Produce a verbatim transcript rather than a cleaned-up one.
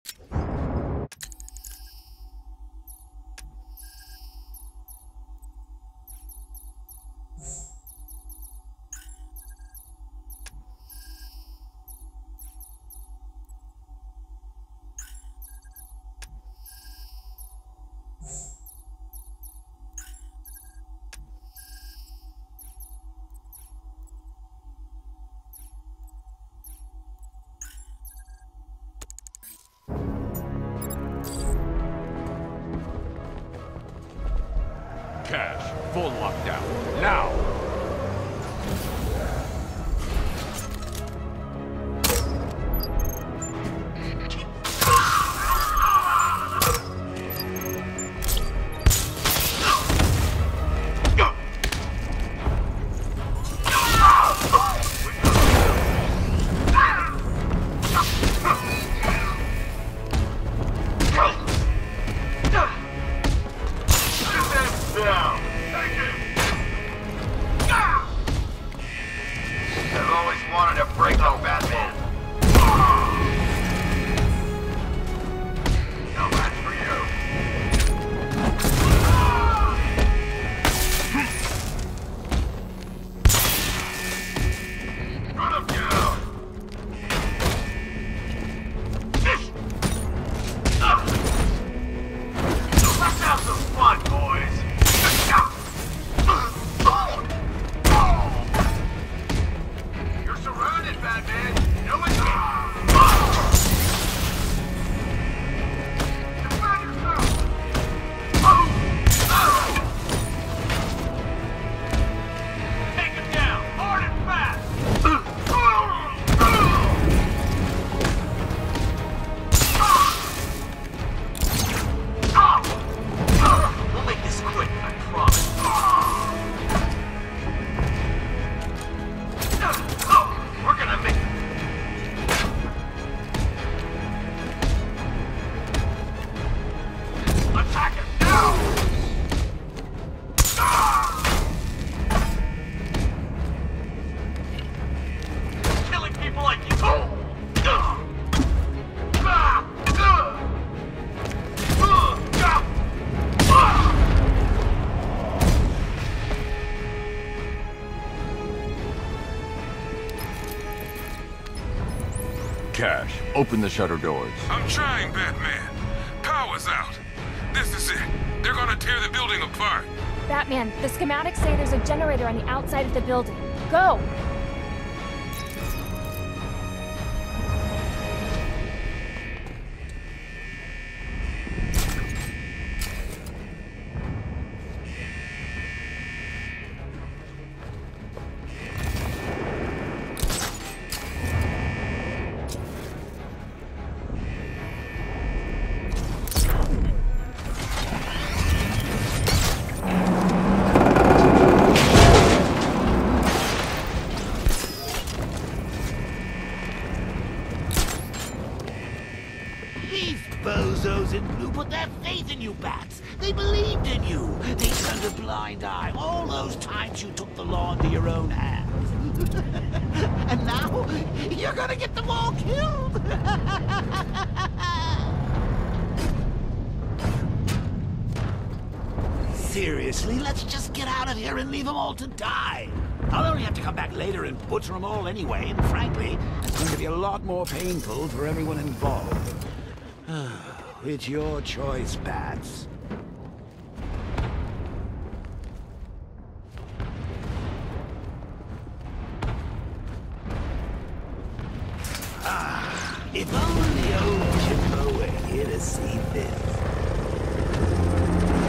Cash, full lockdown, now! Cash, open the shutter doors. I'm trying, Batman. Power's out. This is it. They're gonna tear the building apart. Batman, the schematics say there's a generator on the outside of the building. Go! Bozos in blue put their faith in you, Bats. They believed in you. They turned a blind eye all those times you took the law into your own hands. And now, you're gonna get them all killed. Seriously, let's just get out of here and leave them all to die. I'll only have to come back later and butcher them all anyway, and frankly, it's going to be a lot more painful for everyone involved. It's your choice, Bats. Ah, if only old Jimbo were here to see this.